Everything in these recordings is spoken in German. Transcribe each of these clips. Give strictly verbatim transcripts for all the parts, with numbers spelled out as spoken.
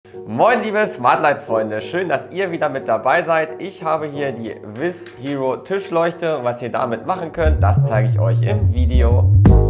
Moin liebe Smartlights Freunde, schön, dass ihr wieder mit dabei seid. Ich habe hier die Wiz Hero Tischleuchte und was ihr damit machen könnt, das zeige ich euch im Video.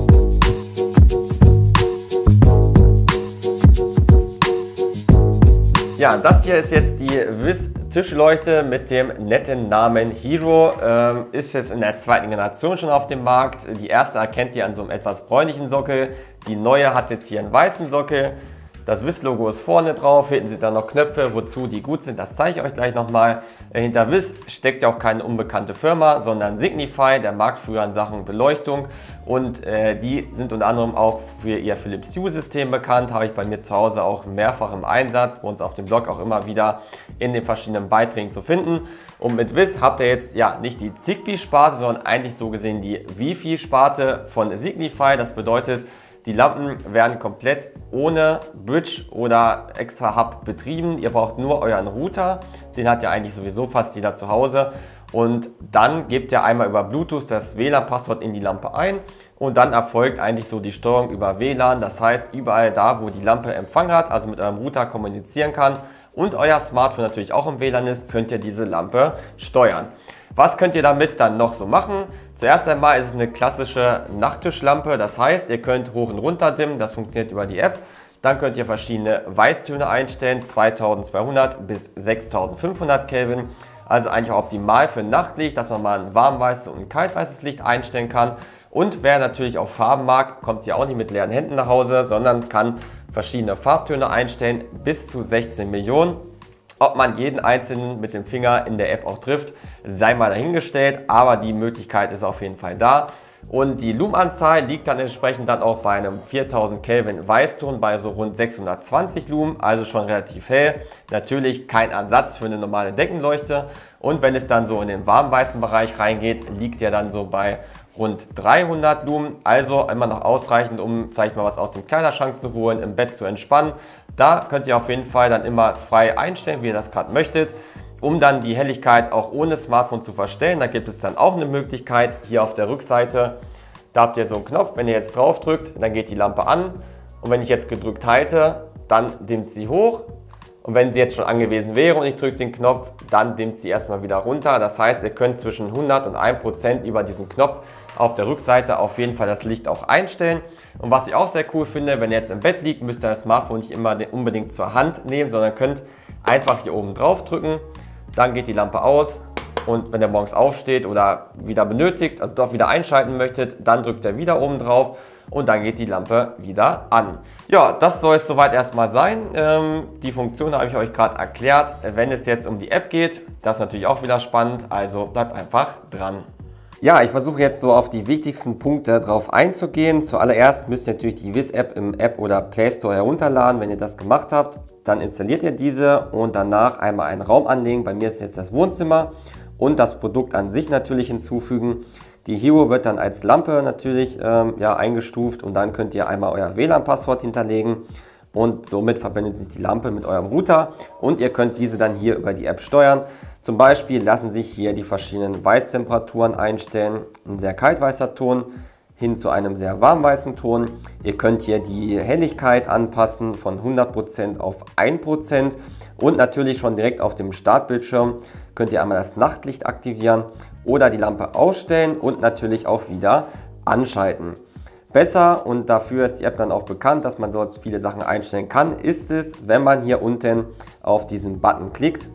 Ja, das hier ist jetzt die Wiz Tischleuchte mit dem netten Namen Hero. Ähm, ist jetzt in der zweiten Generation schon auf dem Markt. Die erste erkennt ihr an so einem etwas bräunlichen Sockel. Die neue hat jetzt hier einen weißen Sockel. Das Wiz-Logo ist vorne drauf, hinten sind dann noch Knöpfe, wozu die gut sind, das zeige ich euch gleich nochmal. Hinter Wiz steckt ja auch keine unbekannte Firma, sondern Signify, der Marktführer in Sachen Beleuchtung. Und äh, die sind unter anderem auch für ihr Philips Hue-System bekannt, habe ich bei mir zu Hause auch mehrfach im Einsatz, bei uns auf dem Blog auch immer wieder in den verschiedenen Beiträgen zu finden. Und mit Wiz habt ihr jetzt ja nicht die Zigbee-Sparte, sondern eigentlich so gesehen die Wi-Fi-Sparte von Signify. Das bedeutet, die Lampen werden komplett ohne Bridge oder extra Hub betrieben. Ihr braucht nur euren Router, den hat ja eigentlich sowieso fast jeder zu Hause. Und dann gebt ihr einmal über Bluetooth das W L A N-Passwort in die Lampe ein und dann erfolgt eigentlich so die Steuerung über W L A N. Das heißt, überall da, wo die Lampe Empfang hat, also mit eurem Router kommunizieren kann und euer Smartphone natürlich auch im W L A N ist, könnt ihr diese Lampe steuern. Was könnt ihr damit dann noch so machen? Zuerst einmal ist es eine klassische Nachttischlampe, das heißt, ihr könnt hoch und runter dimmen, das funktioniert über die App. Dann könnt ihr verschiedene Weißtöne einstellen, zweitausendzweihundert bis sechstausendfünfhundert Kelvin. Also eigentlich auch optimal für Nachtlicht, dass man mal ein warmweißes und ein kaltweißes Licht einstellen kann. Und wer natürlich auch Farben mag, kommt ja auch nicht mit leeren Händen nach Hause, sondern kann verschiedene Farbtöne einstellen, bis zu sechzehn Millionen. Ob man jeden einzelnen mit dem Finger in der App auch trifft, sei mal dahingestellt, aber die Möglichkeit ist auf jeden Fall da. Und die Lumenanzahl liegt dann entsprechend dann auch bei einem viertausend Kelvin Weißton bei so rund sechshundertzwanzig Lumen, also schon relativ hell. Natürlich kein Ersatz für eine normale Deckenleuchte. Und wenn es dann so in den warmweißen Bereich reingeht, liegt der dann so bei rund dreihundert Lumen, also immer noch ausreichend, um vielleicht mal was aus dem Kleiderschrank zu holen, im Bett zu entspannen. Da könnt ihr auf jeden Fall dann immer frei einstellen, wie ihr das gerade möchtet, um dann die Helligkeit auch ohne Smartphone zu verstellen. Da gibt es dann auch eine Möglichkeit hier auf der Rückseite. Da habt ihr so einen Knopf, wenn ihr jetzt drauf drückt, dann geht die Lampe an und wenn ich jetzt gedrückt halte, dann dimmt sie hoch. Und wenn sie jetzt schon angewiesen wäre und ich drücke den Knopf, dann dimmt sie erstmal wieder runter. Das heißt, ihr könnt zwischen hundert und ein Prozent über diesen Knopf auf der Rückseite auf jeden Fall das Licht auch einstellen. Und was ich auch sehr cool finde, wenn ihr jetzt im Bett liegt, müsst ihr das Smartphone nicht immer unbedingt zur Hand nehmen, sondern könnt einfach hier oben drauf drücken. Dann geht die Lampe aus und wenn ihr morgens aufsteht oder wieder benötigt, also doch wieder einschalten möchtet, dann drückt ihr wieder oben drauf. Und dann geht die Lampe wieder an. Ja, das soll es soweit erstmal sein. Ähm, die Funktion habe ich euch gerade erklärt. Wenn es jetzt um die App geht, das ist natürlich auch wieder spannend, also bleibt einfach dran. Ja, ich versuche jetzt so auf die wichtigsten Punkte drauf einzugehen. Zuallererst müsst ihr natürlich die Wiz-App im App oder Play Store herunterladen. Wenn ihr das gemacht habt, dann installiert ihr diese und danach einmal einen Raum anlegen. Bei mir ist jetzt das Wohnzimmer und das Produkt an sich natürlich hinzufügen. Die Hero wird dann als Lampe natürlich ähm, ja, eingestuft und dann könnt ihr einmal euer W L A N-Passwort hinterlegen und somit verbindet sich die Lampe mit eurem Router und ihr könnt diese dann hier über die App steuern. Zum Beispiel lassen sich hier die verschiedenen Weißtemperaturen einstellen, ein sehr kaltweißer Ton hin zu einem sehr warmweißen Ton. Ihr könnt hier die Helligkeit anpassen von hundert Prozent auf ein Prozent und natürlich schon direkt auf dem Startbildschirm könnt ihr einmal das Nachtlicht aktivieren oder die Lampe ausstellen und natürlich auch wieder anschalten. Besser, und dafür ist die App dann auch bekannt, dass man so viele Sachen einstellen kann, ist es, wenn man hier unten auf diesen Button klickt.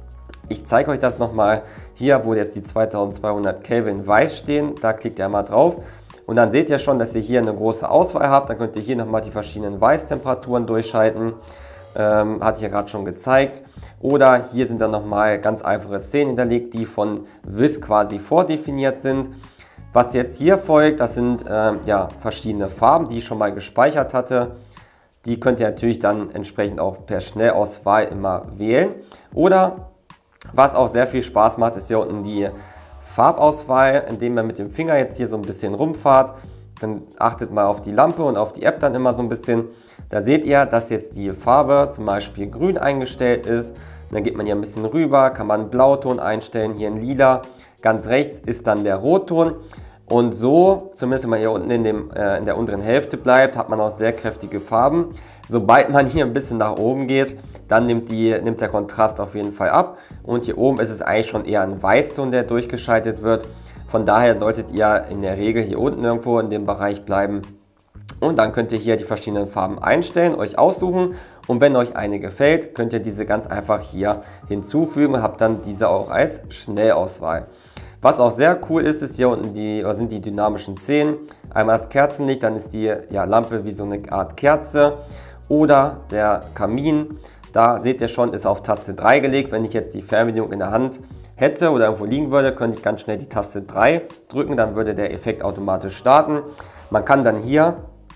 Ich zeige euch das nochmal. Hier, wo jetzt die zweitausendzweihundert Kelvin weiß stehen, da klickt ihr mal drauf. Und dann seht ihr schon, dass ihr hier eine große Auswahl habt. Dann könnt ihr hier nochmal die verschiedenen Weißtemperaturen durchschalten. Ähm, hatte ich ja gerade schon gezeigt. Oder hier sind dann nochmal ganz einfache Szenen hinterlegt, die von Wiz quasi vordefiniert sind. Was jetzt hier folgt, das sind äh, ja, verschiedene Farben, die ich schon mal gespeichert hatte. Die könnt ihr natürlich dann entsprechend auch per Schnellauswahl immer wählen. Oder was auch sehr viel Spaß macht, ist hier unten die Farbauswahl, indem man mit dem Finger jetzt hier so ein bisschen rumfahrt. Dann achtet mal auf die Lampe und auf die App dann immer so ein bisschen. Da seht ihr, dass jetzt die Farbe zum Beispiel grün eingestellt ist. Dann geht man hier ein bisschen rüber, kann man einen Blauton einstellen, hier ein Lila. Ganz rechts ist dann der Rotton. Und so, zumindest wenn man hier unten in, dem, äh, in der unteren Hälfte bleibt, hat man auch sehr kräftige Farben. Sobald man hier ein bisschen nach oben geht, dann nimmt, die, nimmt der Kontrast auf jeden Fall ab. Und hier oben ist es eigentlich schon eher ein Weißton, der durchgeschaltet wird. Von daher solltet ihr in der Regel hier unten irgendwo in dem Bereich bleiben. Und dann könnt ihr hier die verschiedenen Farben einstellen, euch aussuchen. Und wenn euch eine gefällt, könnt ihr diese ganz einfach hier hinzufügen und habt dann diese auch als Schnellauswahl. Was auch sehr cool ist, ist hier unten die, sind die dynamischen Szenen. Einmal das Kerzenlicht, dann ist die ja, Lampe wie so eine Art Kerze. Oder der Kamin, da seht ihr schon, ist auf Taste drei gelegt. Wenn ich jetzt die Fernbedienung in der Hand hätte oder irgendwo liegen würde, könnte ich ganz schnell die Taste drei drücken, dann würde der Effekt automatisch starten. Man kann dann hier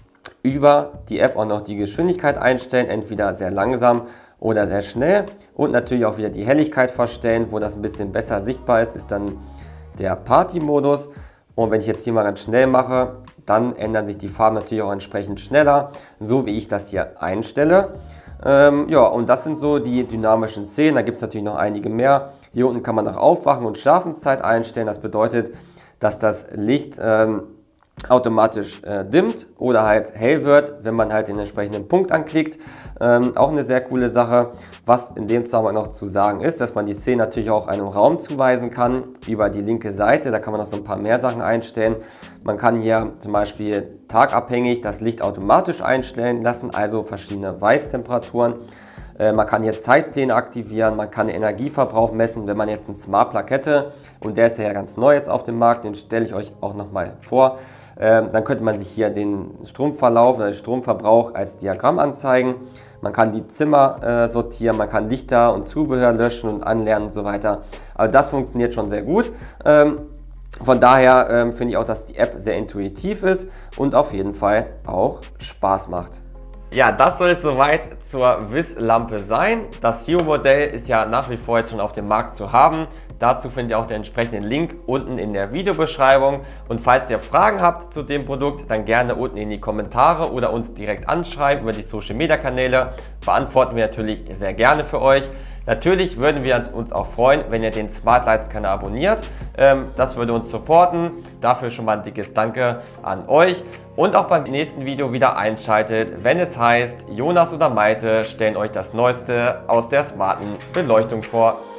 über die App auch noch die Geschwindigkeit einstellen, entweder sehr langsam oder sehr schnell, und natürlich auch wieder die Helligkeit verstellen. Wo das ein bisschen besser sichtbar ist, ist dann der Party-Modus. Und wenn ich jetzt hier mal ganz schnell mache, dann ändern sich die Farben natürlich auch entsprechend schneller, so wie ich das hier einstelle. Ähm, ja, und das sind so die dynamischen Szenen. Da gibt es natürlich noch einige mehr. Hier unten kann man noch Aufwachen und Schlafenszeit einstellen. Das bedeutet, dass das Licht ähm, automatisch äh, dimmt oder halt hell wird, wenn man halt den entsprechenden Punkt anklickt. Ähm, auch eine sehr coole Sache. Was in dem Zusammenhang noch zu sagen ist, dass man die Szene natürlich auch einem Raum zuweisen kann über die linke Seite. Da kann man noch so ein paar mehr Sachen einstellen. Man kann hier zum Beispiel tagabhängig das Licht automatisch einstellen lassen, also verschiedene Weißtemperaturen. Man kann hier Zeitpläne aktivieren, man kann den Energieverbrauch messen. Wenn man jetzt einen Smart Plug hätte, und der ist ja ganz neu jetzt auf dem Markt, den stelle ich euch auch nochmal vor, dann könnte man sich hier den Stromverlauf oder den Stromverbrauch als Diagramm anzeigen. Man kann die Zimmer äh, sortieren, man kann Lichter und Zubehör löschen und anlernen und so weiter. Aber das funktioniert schon sehr gut. Ähm, von daher ähm, finde ich auch, dass die App sehr intuitiv ist und auf jeden Fall auch Spaß macht. Ja, das soll es soweit zur Wiz-Lampe sein. Das Hero-Modell ist ja nach wie vor jetzt schon auf dem Markt zu haben. Dazu findet ihr auch den entsprechenden Link unten in der Videobeschreibung. Und falls ihr Fragen habt zu dem Produkt, dann gerne unten in die Kommentare oder uns direkt anschreiben über die Social-Media-Kanäle. Beantworten wir natürlich sehr gerne für euch. Natürlich würden wir uns auch freuen, wenn ihr den Smart Lights-Kanal abonniert. Das würde uns supporten. Dafür schon mal ein dickes Danke an euch. Und auch beim nächsten Video wieder einschaltet, wenn es heißt, Jonas oder Malte stellen euch das Neueste aus der smarten Beleuchtung vor.